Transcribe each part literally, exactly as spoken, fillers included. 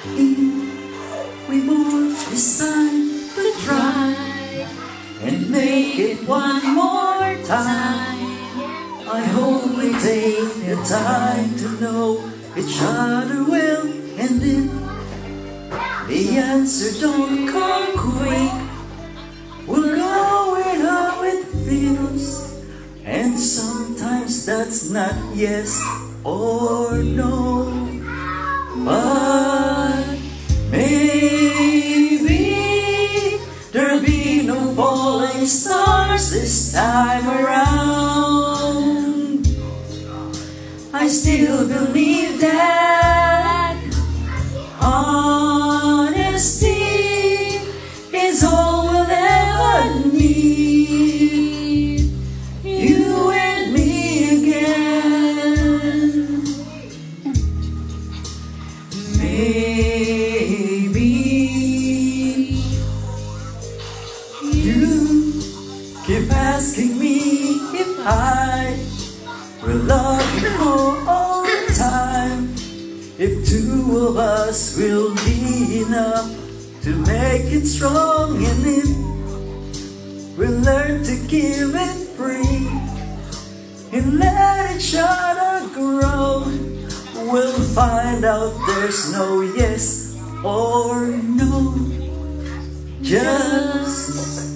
We both decide to try and make it one more time. I hope we take the time to know each other well, and then the answer don't come quick. We'll go with how it feels, and sometimes that's not yes or no. But maybe there'll be no falling stars this time around. I still believe that honesty is all we'll ever need. You and me again. Maybe you keep asking me if I will love you for all time, if two of us will be enough to make it strong, and if we'll learn to give it free and let each other grow, we'll find out there's no yes or no. Just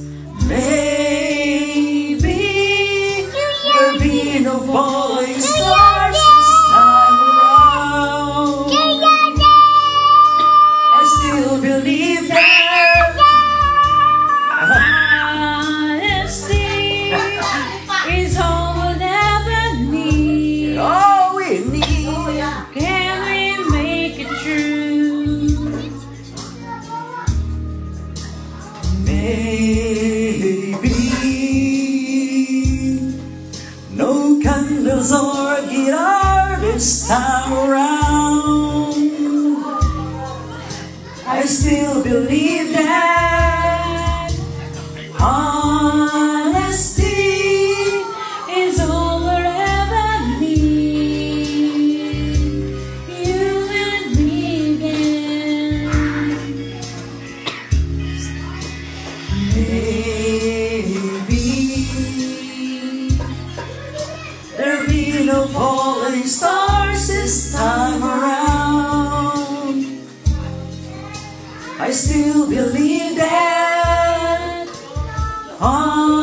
maybe there'll be no falling stars this time around. I still believe that honesty is all we'll ever need. All we need. Can we make it true? Maybe no candles or a guitar this time around. I still believe that honesty is all we'll ever need. You and me again. Maybe there'll be no falling stars this time around. I still believe that.